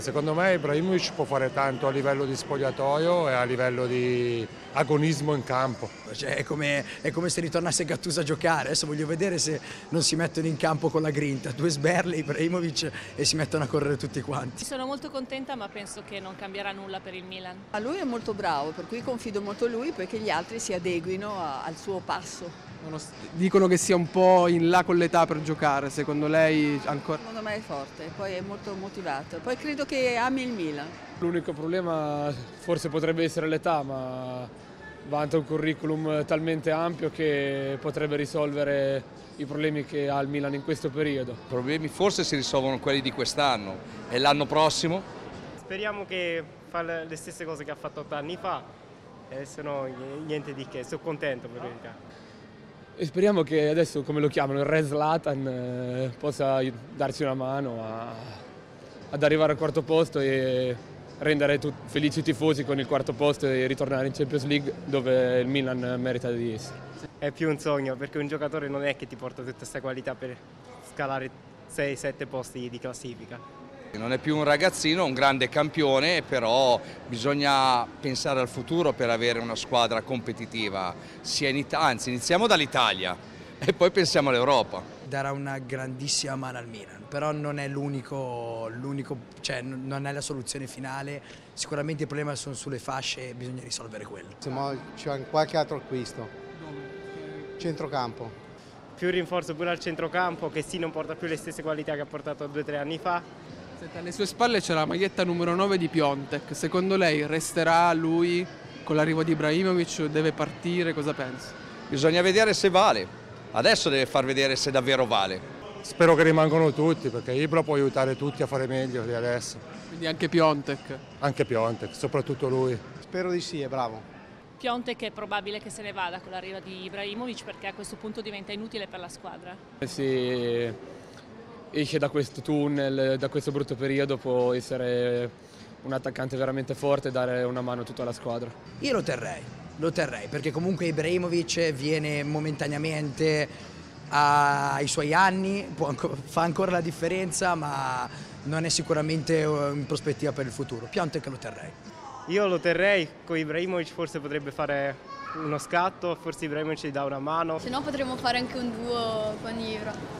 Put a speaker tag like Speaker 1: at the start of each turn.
Speaker 1: secondo me Ibrahimovic può fare tanto a livello di spogliatoio e a livello di agonismo in campo.
Speaker 2: Cioè, è come se ritornasse Gattuso a giocare. Adesso voglio vedere se non si mettono in campo con la grinta, due sberle, Ibrahimovic, e si mettono a correre tutti quanti.
Speaker 3: Sono molto contenta, ma penso che non cambierà nulla per il Milan.
Speaker 4: Lui è molto bravo, per cui confido molto in lui perché gli altri si adeguino al suo passo.
Speaker 5: Dicono che sia un po' in là con l'età per giocare, secondo lei ancora?
Speaker 4: Secondo me è forte, poi è molto motivato. Poi credo che ami il Milan.
Speaker 6: L'unico problema forse potrebbe essere l'età, ma vanta un curriculum talmente ampio che potrebbe risolvere i problemi che ha il Milan in questo periodo.
Speaker 7: I problemi forse si risolvono quelli di quest'anno e l'anno prossimo.
Speaker 8: Speriamo che fa le stesse cose che ha fatto 8 anni fa, se no niente di che, sono contento per verità.
Speaker 6: E speriamo che adesso, come lo chiamano, il Re Zlatan, possa darci una mano ad arrivare al quarto posto e rendere felici i tifosi con il quarto posto e ritornare in Champions League, dove il Milan merita di essere.
Speaker 8: È più un sogno, perché un giocatore non è che ti porta tutta questa qualità per scalare 6-7 posti di classifica.
Speaker 7: Non è più un ragazzino, un grande campione, però bisogna pensare al futuro per avere una squadra competitiva, anzi iniziamo dall'Italia e poi pensiamo all'Europa.
Speaker 2: Darà una grandissima mano al Milan, però non è l'unico, cioè non è la soluzione finale. Sicuramente il problema sono sulle fasce e bisogna risolvere quello.
Speaker 9: Insomma, c'è qualche altro acquisto. Centrocampo.
Speaker 8: Più rinforzo pure al centrocampo, che sì, non porta più le stesse qualità che ha portato 2-3 anni fa.
Speaker 5: Alle sue spalle c'è la maglietta numero 9 di Piontek. Secondo lei resterà lui con l'arrivo di Ibrahimovic? Deve partire? Cosa pensa?
Speaker 7: Bisogna vedere se vale. Adesso deve far vedere se davvero vale.
Speaker 1: Spero che rimangano tutti, perché Ibra può aiutare tutti a fare meglio di adesso.
Speaker 5: Quindi anche Piontek?
Speaker 1: Anche Piontek, soprattutto lui.
Speaker 9: Spero di sì, è bravo.
Speaker 3: Piontek è probabile che se ne vada con l'arrivo di Ibrahimovic, perché a questo punto diventa inutile per la squadra.
Speaker 6: Se esce da questo tunnel, da questo brutto periodo, può essere un attaccante veramente forte e dare una mano a tutta la squadra.
Speaker 2: Io lo terrei perché comunque Ibrahimovic viene momentaneamente ai suoi anni, fa ancora la differenza, ma non è sicuramente in prospettiva per il futuro. Piontek lo terrei.
Speaker 8: Io lo terrei, con Ibrahimovic forse potrebbe fare uno scatto, forse Ibrahimovic gli dà una mano.
Speaker 10: Se no potremmo fare anche un duo con Ibra.